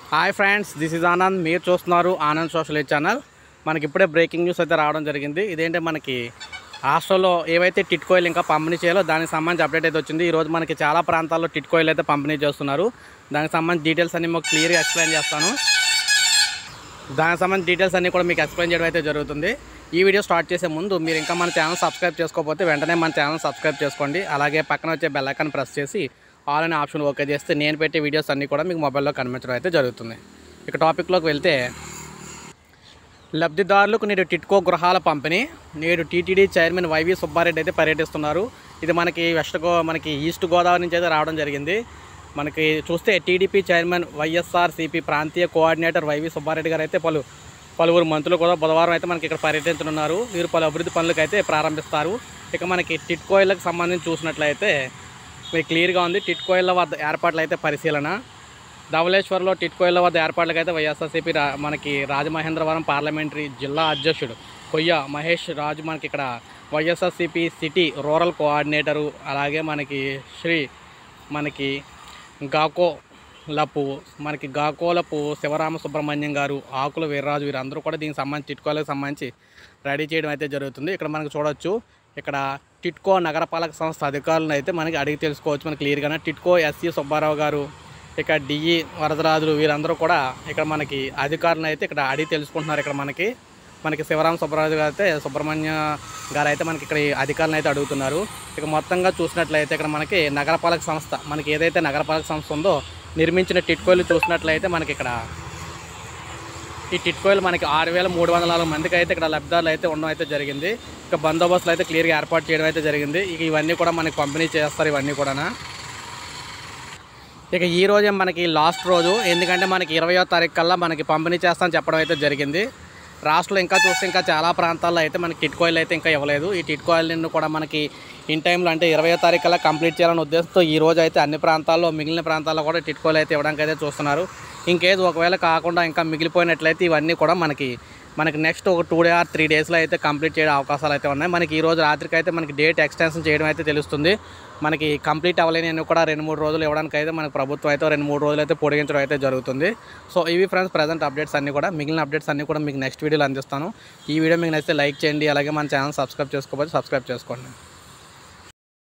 Hi friends, this is Anand. మీరు చూస్తున్నారు Anand social channel. మనకి ఇప్పుడే బ్రేకింగ్ న్యూస్ అయితే రావడం జరిగింది. ఇదేంటే మనకి రాష్ట్రంలో ఏవైతే టిట్కోయిలు ఇంకా పంపిణీ చేయాలో దానికి సంబంధించి అప్డేట్ అయితే వచ్చింది. ఈరోజు మనకి చాలా ప్రాంతాల్లో టిట్కోయిలు అయితే పంపిణీ చేస్తున్నారు. దానికి సంబంధించి డీటెయిల్స్ అన్ని మీకు క్లియర్గా ఎక్స్ప్లెయిన్ చేస్తాను. దానికి సంబంధించి డీటెయిల్స్ అన్నీ కూడా మీకు ఎక్స్ప్లెయిన్ చేయడం అయితే జరుగుతుంది. ఈ వీడియో స్టార్ట్ చేసే ముందు మీరు ఇంకా మన ఛానల్ సబ్స్క్రైబ్ చేసుకోకపోతే వెంటనే మన ఛానల్ సబ్స్క్రైబ్ చేసుకోండి. అలాగే పక్కన వచ్చే బెల్ ఐకాన్ ప్రెస్ చేసి ఆల్ అనే ఆప్షన్ ఓకే చేస్తే నేను పెట్టే వీడియోస్ అన్నీ కూడా మీకు మొబైల్లో కనిపించడం అయితే జరుగుతుంది. ఇక టాపిక్లోకి వెళ్తే, లబ్ధిదారులకు నేడు టిట్కో గృహాల పంపిణీ. నేడు టీటీడీ చైర్మన్ వైవి సుబ్బారెడ్డి అయితే పర్యటిస్తున్నారు. ఇది మనకి మనకి ఈస్ట్ గోదావరి నుంచి అయితే రావడం జరిగింది. మనకి చూస్తే టీడీపీ చైర్మన్ వైఎస్ఆర్సీపీ ప్రాంతీయ కోఆర్డినేటర్ వైవి సుబ్బారెడ్డి గారు అయితే పలువురు మంత్రులు కూడా బుధవారం అయితే మనకి ఇక్కడ పర్యటించనున్నారు. వీరు పలు అభివృద్ధి పనులకు అయితే ప్రారంభిస్తారు. ఇక మనకి టిట్కోయిలకు సంబంధించి చూసినట్లయితే మీకు క్లియర్గా ఉంది. టిట్కోయిల వద్ద ఏర్పాట్లు అయితే పరిశీలన. ధవళేశ్వర్లో టిట్కోయిల వద్ద ఏర్పాట్లకి అయితే వైఎస్ఆర్సీపీ మనకి రాజమహేంద్రవరం పార్లమెంటరీ జిల్లా అధ్యక్షుడు కొయ్య మహేష్ రాజు మనకి ఇక్కడ వైఎస్ఆర్సీపీ సిటీ రూరల్ కోఆర్డినేటరు, అలాగే మనకి గాకోలపు శివరామ సుబ్రహ్మణ్యం గారు, ఆకుల వీర్రాజు, వీరందరూ కూడా దీనికి సంబంధించి టిట్కోలకు సంబంధించి రెడీ చేయడం అయితే జరుగుతుంది. ఇక్కడ మనకు చూడొచ్చు, ఇక్కడ టిట్కో నగరపాలక సంస్థ అధికారులను అయితే మనకి అడిగి తెలుసుకోవచ్చు. మనకి క్లియర్గానే టిట్కో ఎస్సీ సుబ్బారావు గారు, ఇక డిఈ వరదరాజులు, వీరందరూ కూడా ఇక్కడ మనకి అధికారులను అయితే ఇక్కడ అడిగి తెలుసుకుంటున్నారు. ఇక్కడ మనకి శివరామ సుబ్బారావు గారు అయితే సుబ్రహ్మణ్య గారు అయితే మనకి ఇక్కడ అధికారులను అయితే అడుగుతున్నారు. ఇక మొత్తంగా చూసినట్లయితే ఇక్కడ మనకి నగరపాలక సంస్థ, మనకి ఏదైతే నగరపాలక సంస్థ ఉందో నిర్మించిన టిట్కోలు చూసినట్లయితే మనకి ఇక్కడ ఈ టిట్కోయిలు మనకి 6,304 మందికి అయితే ఇక్కడ లబ్ధిదారులు అయితే ఉండడం అయితే జరిగింది. ఇక బందోబస్తులు అయితే క్లియర్గా ఏర్పాటు చేయడం అయితే జరిగింది. ఇక ఇవన్నీ కూడా మనకి పంపిణీ చేస్తారు. ఇవన్నీ కూడా ఇక ఈ రోజే మనకి లాస్ట్ రోజు, ఎందుకంటే మనకి 20వ తారీఖు కల్లా మనకి పంపిణీ చేస్తామని చెప్పడం అయితే జరిగింది. రాష్ట్రంలో ఇంకా చూస్తే ఇంకా చాలా ప్రాంతాల్లో అయితే మనకి టిట్కోయిలు అయితే ఇంకా ఇవ్వలేదు. ఈ టిట్కోయిలను కూడా మనకి ఇన్ టైంలో అంటే 20వ తారీఖు కల్లా కంప్లీట్ చేయాలనే ఉద్దేశంతో ఈ రోజు అయితే అన్ని ప్రాంతాల్లో, మిగిలిన ప్రాంతాల్లో కూడా టిట్కోయిలు అయితే ఇవ్వడానికి అయితే చూస్తున్నారు. ఇంకేది ఒకవేళ కాకుండా ఇంకా మిగిలిపోయినట్లయితే ఇవన్నీ కూడా మనకి నెక్స్ట్ ఒక 2 or 3 డేస్లో అయితే కంప్లీట్ చేయడం అవకాశాలు అయితే ఉన్నాయి. మనకి ఈ రోజు రాత్రికి అయితే మనకి డేట్ ఎక్స్టెన్షన్ చేయడం అయితే తెలుస్తుంది. మనకి కంప్లీట్ అవ్వలేని కూడా 2-3 రోజులు ఇవ్వడానికి అయితే మనకి ప్రభుత్వం అయితే 2-3 రోజులు అయితే పొడిగించడం అయితే జరుగుతుంది. సో ఇవి ఫ్రెండ్స్ ప్రజెంట్ అప్డేట్స్ అన్నీ కూడా. మిగిలిన అప్డేట్స్ అన్నీ కూడా మీకు నెక్స్ట్ వీడియోలో అందిస్తాను. ఈ వీడియో మీకు నచ్చితే లైక్ చేయండి. అలాగే మన ఛానల్ సబ్స్క్రైబ్ చేసుకోకపోతే సబ్స్క్రైబ్ చేసుకోండి.